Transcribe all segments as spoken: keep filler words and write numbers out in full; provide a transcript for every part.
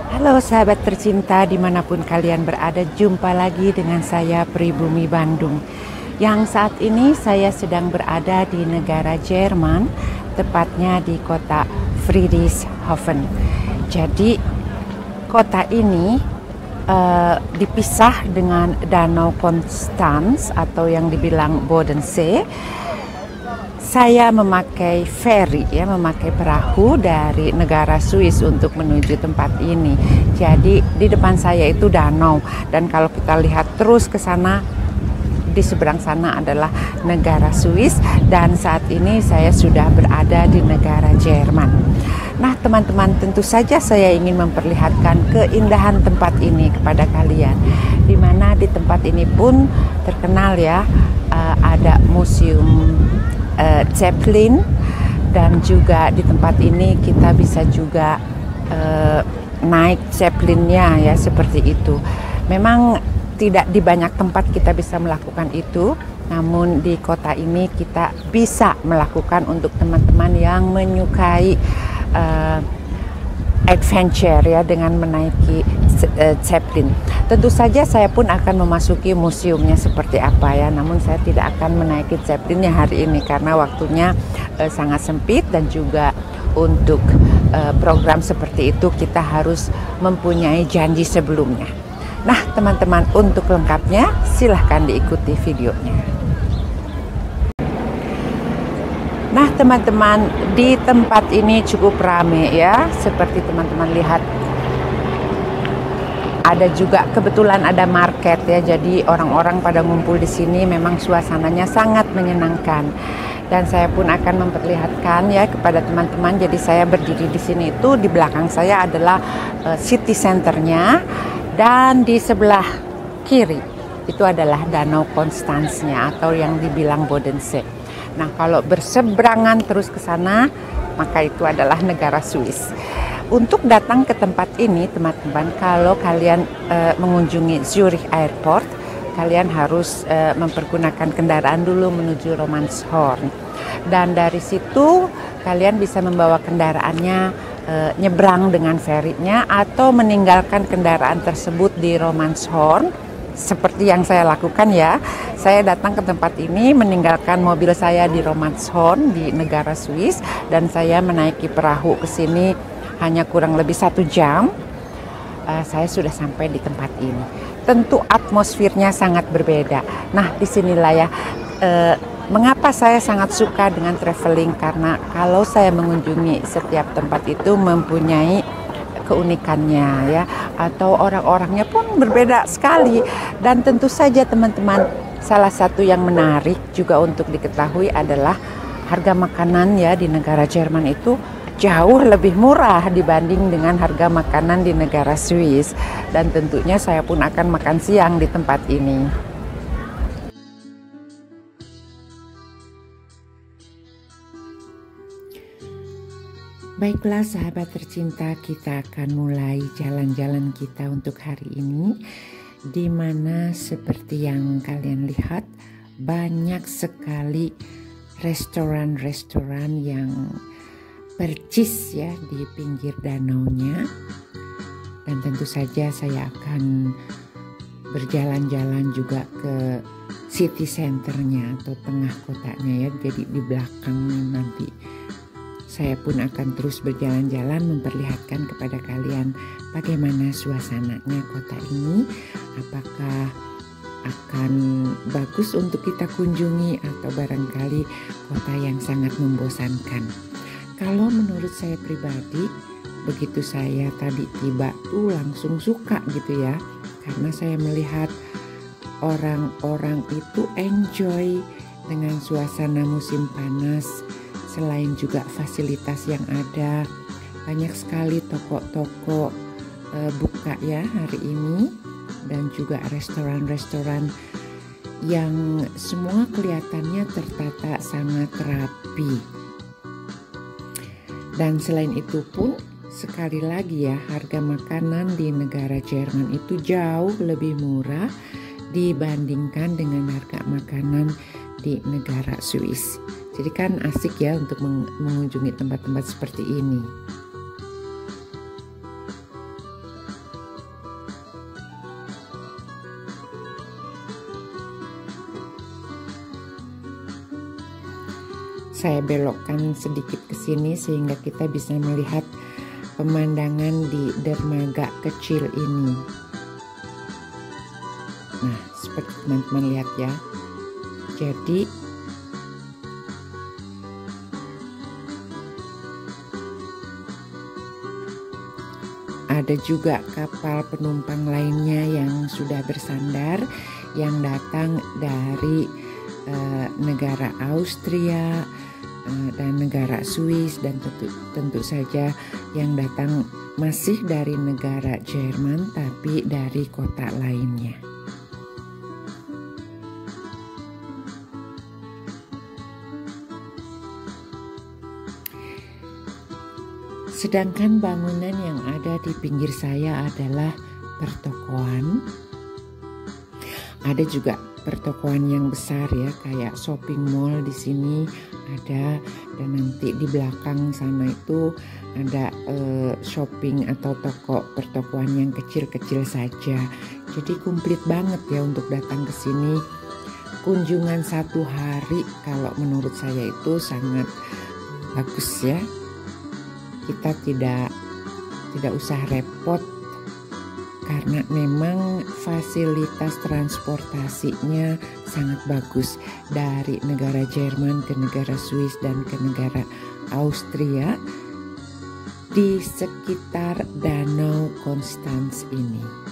Halo sahabat tercinta dimanapun kalian berada, jumpa lagi dengan saya Pribumi Bandung. Yang saat ini saya sedang berada di negara Jerman, tepatnya di kota Friedrichshafen. Jadi kota ini uh, dipisah dengan Danau Konstanz atau yang dibilang Bodensee. Saya memakai ferry, ya, memakai perahu dari negara Swiss untuk menuju tempat ini. Jadi di depan saya itu danau, dan kalau kita lihat terus ke sana, di seberang sana adalah negara Swiss, dan saat ini saya sudah berada di negara Jerman. Nah teman-teman, tentu saja saya ingin memperlihatkan keindahan tempat ini kepada kalian, di mana di tempat ini pun terkenal ya, uh, ada museum Uh, Zeppelin, dan juga di tempat ini kita bisa juga uh, naik Zeppelinnya ya, seperti itu. Memang tidak di banyak tempat kita bisa melakukan itu, namun di kota ini kita bisa melakukan untuk teman-teman yang menyukai uh, adventure ya, dengan menaiki uh, Zeppelin. Tentu saja saya pun akan memasuki museumnya seperti apa ya, namun saya tidak akan menaiki Zeppelinnya hari ini karena waktunya uh, sangat sempit, dan juga untuk uh, program seperti itu kita harus mempunyai janji sebelumnya. Nah teman-teman, untuk lengkapnya silahkan diikuti videonya. Nah teman-teman, di tempat ini cukup rame ya, seperti teman-teman lihat. Ada juga kebetulan ada market ya, jadi orang-orang pada ngumpul di sini, memang suasananya sangat menyenangkan. Dan saya pun akan memperlihatkan ya kepada teman-teman. Jadi saya berdiri di sini, itu di belakang saya adalah uh, city centernya, dan di sebelah kiri itu adalah Danau Konstanznya atau yang dibilang Bodensee. Nah kalau berseberangan terus ke sana, maka itu adalah negara Swiss. Untuk datang ke tempat ini teman-teman, kalau kalian e, mengunjungi Zurich Airport, kalian harus e, mempergunakan kendaraan dulu menuju Romanshorn. Dan dari situ kalian bisa membawa kendaraannya e, nyebrang dengan ferry-nya, atau meninggalkan kendaraan tersebut di Romanshorn. Seperti yang saya lakukan ya, saya datang ke tempat ini meninggalkan mobil saya di Romanshorn di negara Swiss, dan saya menaiki perahu ke sini hanya kurang lebih satu jam. Uh, saya sudah sampai di tempat ini. Tentu atmosfernya sangat berbeda. Nah disinilah ya, uh, mengapa saya sangat suka dengan traveling, karena kalau saya mengunjungi setiap tempat itu mempunyai keunikannya ya, atau orang-orangnya pun berbeda sekali. Dan tentu saja teman-teman, salah satu yang menarik juga untuk diketahui adalah harga makanan ya di negara Jerman itu jauh lebih murah dibanding dengan harga makanan di negara Swiss. Dan tentunya saya pun akan makan siang di tempat ini. Baiklah sahabat tercinta, kita akan mulai jalan-jalan kita untuk hari ini, di mana seperti yang kalian lihat banyak sekali restoran-restoran yang percis ya di pinggir danaunya. Dan tentu saja saya akan berjalan-jalan juga ke city centernya atau tengah kotanya ya, jadi di belakang nanti saya pun akan terus berjalan-jalan memperlihatkan kepada kalian bagaimana suasananya kota ini, apakah akan bagus untuk kita kunjungi atau barangkali kota yang sangat membosankan. Kalau menurut saya pribadi, begitu saya tadi tiba tuh langsung suka gitu ya, karena saya melihat orang-orang itu enjoy dengan suasana musim panas. Selain juga fasilitas yang ada, banyak sekali toko-toko e, buka ya hari ini, dan juga restoran-restoran yang semua kelihatannya tertata sangat rapi. Dan selain itu pun, sekali lagi ya, harga makanan di negara Jerman itu jauh lebih murah dibandingkan dengan harga makanan di negara Swiss. Jadi kan asik ya untuk mengunjungi tempat-tempat seperti ini. saya belokkan sedikit ke sini sehingga kita bisa melihat pemandangan di dermaga kecil ini. Nah, seperti teman-teman lihat ya. Jadi ada juga kapal penumpang lainnya yang sudah bersandar, yang datang dari uh, negara Austria uh, dan negara Swiss, dan tentu, tentu saja yang datang masih dari negara Jerman tapi dari kota lainnya. Sedangkan bangunan yang ada di pinggir saya adalah pertokoan. Ada juga pertokoan yang besar ya, kayak shopping mall di sini ada, dan nanti di belakang sana itu ada eh, shopping atau toko pertokoan yang kecil-kecil saja. Jadi komplit banget ya untuk datang ke sini. Kunjungan satu hari kalau menurut saya itu sangat bagus ya. Kita tidak tidak usah repot karena memang fasilitas transportasinya sangat bagus dari negara Jerman ke negara Swiss dan ke negara Austria di sekitar Danau Konstanz ini.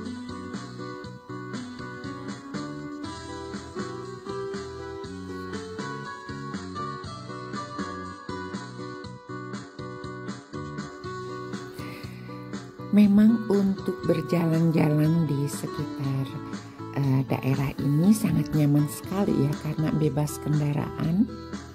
Memang untuk berjalan-jalan di sekitar uh, daerah ini sangat nyaman sekali ya, karena bebas kendaraan.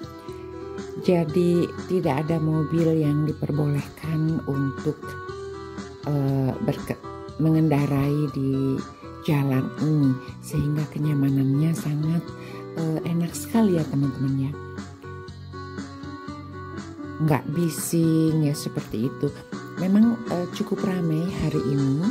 Jadi tidak ada mobil yang diperbolehkan untuk uh, mengendarai di jalan ini, sehingga kenyamanannya sangat uh, enak sekali ya teman-teman ya. Nggak bising ya seperti itu. Memang uh, cukup ramai hari ini.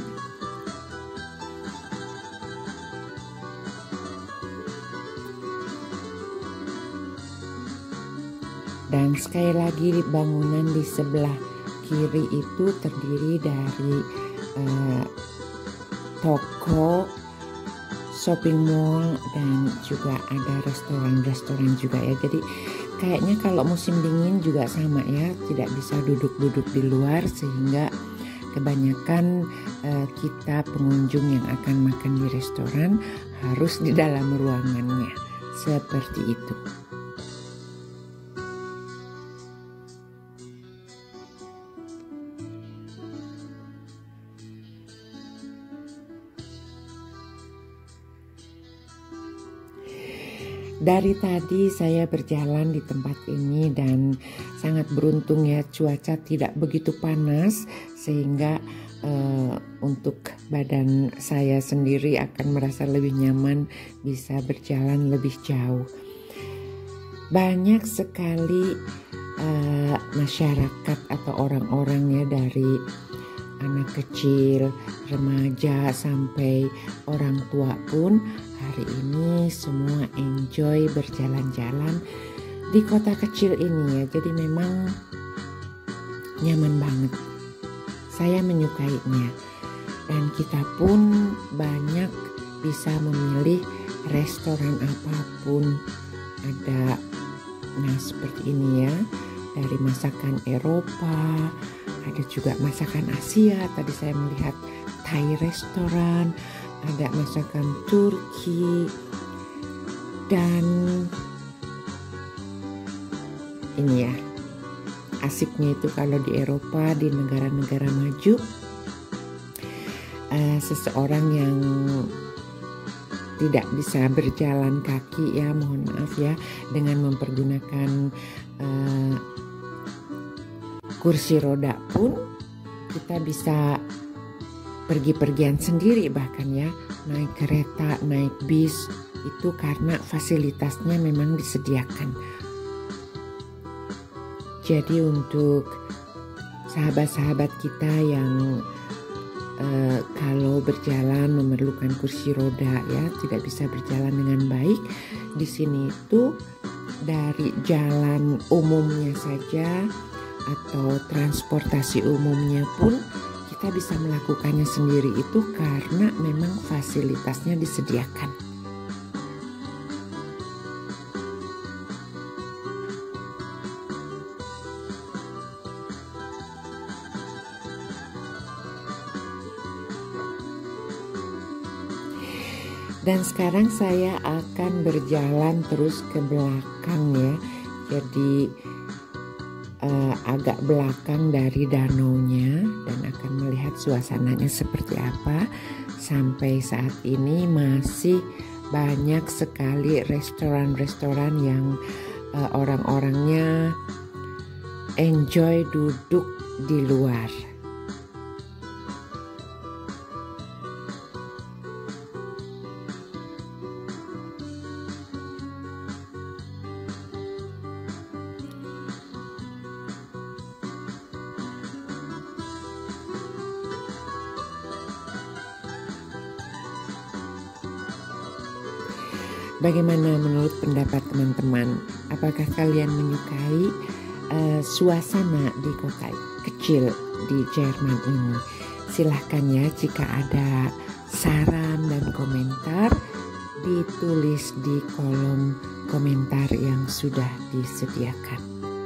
Dan sekali lagi bangunan di sebelah kiri itu terdiri dari uh, toko, shopping mall, dan juga ada restoran-restoran juga ya. Jadi kayaknya kalau musim dingin juga sama ya, tidak bisa duduk-duduk di luar, sehingga kebanyakan uh, kita pengunjung yang akan makan di restoran harus di dalam ruangannya, seperti itu. Dari tadi saya berjalan di tempat ini dan sangat beruntung ya, cuaca tidak begitu panas sehingga uh, untuk badan saya sendiri akan merasa lebih nyaman, bisa berjalan lebih jauh. Banyak sekali uh, masyarakat atau orang-orang ya, dari anak kecil, remaja sampai orang tua pun hari ini semua enjoy berjalan-jalan di kota kecil ini ya. Jadi memang nyaman banget. Saya menyukainya. Dan kita pun banyak bisa memilih restoran apapun. Ada nah seperti ini ya, dari masakan Eropa, ada juga masakan Asia. Tadi saya melihat Thai restoran, ada masakan Turki, dan ini ya, asiknya itu kalau di Eropa, di negara-negara maju, uh, seseorang yang tidak bisa berjalan kaki ya, mohon maaf ya, dengan mempergunakan uh, kursi roda pun kita bisa pergi-pergian sendiri, bahkan ya naik kereta, naik bis, itu karena fasilitasnya memang disediakan. Jadi untuk sahabat-sahabat kita yang uh, kalau berjalan memerlukan kursi roda ya, tidak bisa berjalan dengan baik, di sini itu dari jalan umumnya saja atau transportasi umumnya pun kita bisa melakukannya sendiri itu karena memang fasilitasnya disediakan. Dan sekarang saya akan berjalan terus ke belakang ya. Jadi uh, agak belakang dari danaunya dan akan melihat suasananya seperti apa. Sampai saat ini masih banyak sekali restoran-restoran yang uh, orang-orangnya enjoy duduk di luar. Bagaimana menurut pendapat teman-teman? Apakah kalian menyukai uh, suasana di kota kecil di Jerman ini? Silahkan ya, jika ada saran dan komentar ditulis di kolom komentar yang sudah disediakan.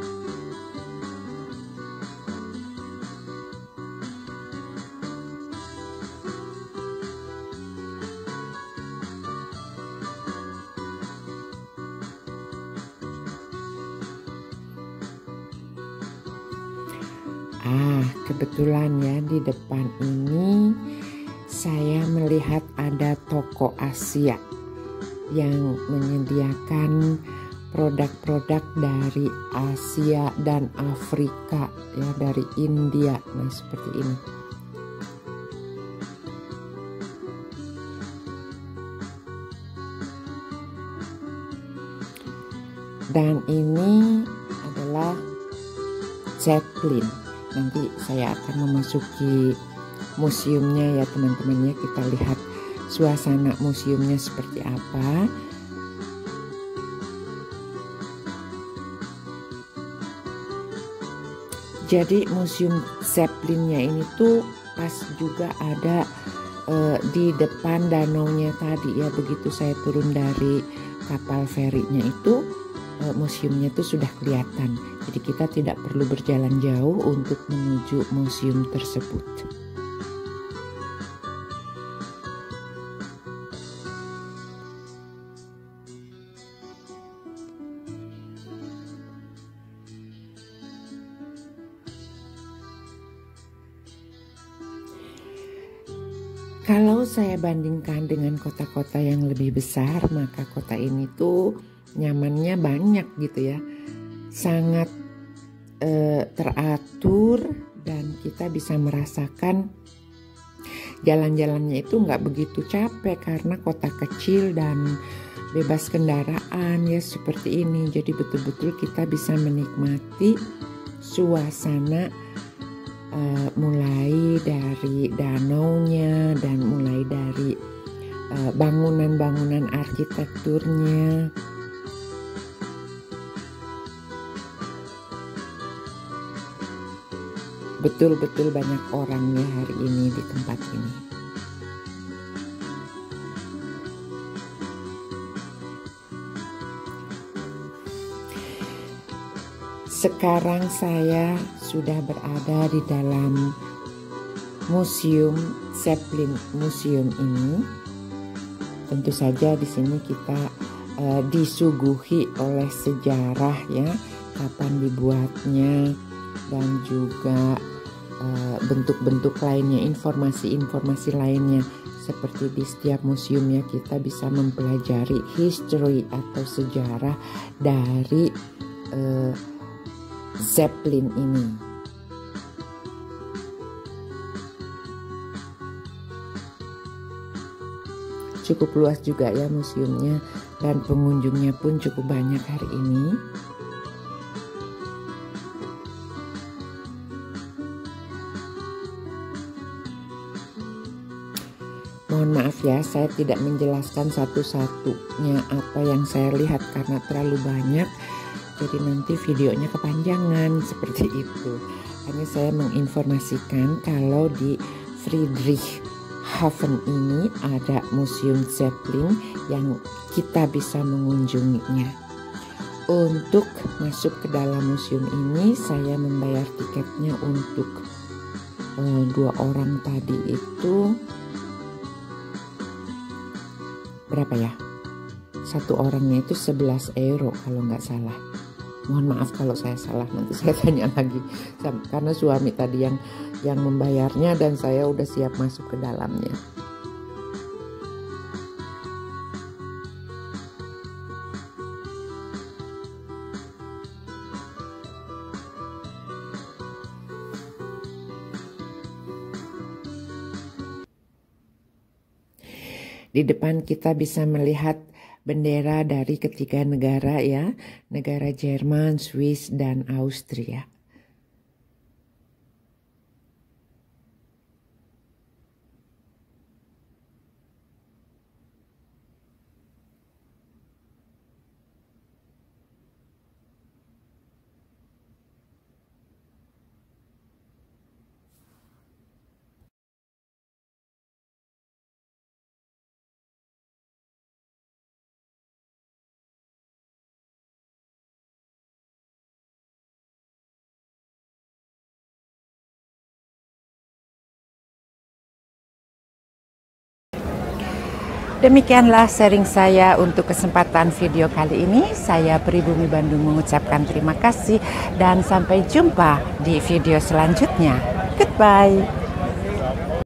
Ah, kebetulan ya di depan ini saya melihat ada toko Asia yang menyediakan produk-produk dari Asia dan Afrika ya, dari India. Nah, seperti ini. Dan ini adalah Zeppelin. Nanti saya akan memasuki museumnya ya teman-teman ya. Kita lihat suasana museumnya seperti apa. Jadi museum Zeppelinnya ini tuh pas juga ada uh, di depan danaunya tadi ya. Begitu saya turun dari kapal ferinya itu, uh, museumnya tuh sudah kelihatan. Jadi kita tidak perlu berjalan jauh untuk menuju museum tersebut. Kalau saya bandingkan dengan kota-kota yang lebih besar, maka kota ini tuh nyamannya banyak gitu ya. Sangat eh, teratur dan kita bisa merasakan jalan-jalannya itu nggak begitu capek karena kota kecil dan bebas kendaraan ya seperti ini. Jadi betul-betul kita bisa menikmati suasana uh, mulai dari danaunya dan mulai dari uh, bangunan-bangunan arsitekturnya. Betul-betul banyak orangnya hari ini di tempat ini. Sekarang saya sudah berada di dalam museum Zeppelin Museum ini. Tentu saja di sini kita uh, disuguhi oleh sejarah ya, kapan dibuatnya dan juga bentuk-bentuk lainnya, informasi-informasi lainnya. Seperti di setiap museumnya kita bisa mempelajari history atau sejarah dari uh, Zeppelin ini. Cukup luas juga ya museumnya dan pengunjungnya pun cukup banyak hari ini. Mohon maaf ya, saya tidak menjelaskan satu-satunya apa yang saya lihat karena terlalu banyak. Jadi nanti videonya kepanjangan seperti itu. Hanya saya menginformasikan kalau di Friedrichshafen ini ada Museum Zeppelin yang kita bisa mengunjunginya. Untuk masuk ke dalam museum ini saya membayar tiketnya untuk uh, dua orang tadi itu berapa ya? Satu orangnya itu sebelas euro kalau nggak salah. Mohon maaf kalau saya salah, nanti saya tanya lagi karena suami tadi yang yang membayarnya dan saya udah siap masuk ke dalamnya. Di depan kita bisa melihat bendera dari ketiga negara ya, negara Jerman, Swiss, dan Austria. Demikianlah sharing saya untuk kesempatan video kali ini. Saya Pribumi Bandung mengucapkan terima kasih dan sampai jumpa di video selanjutnya. Goodbye.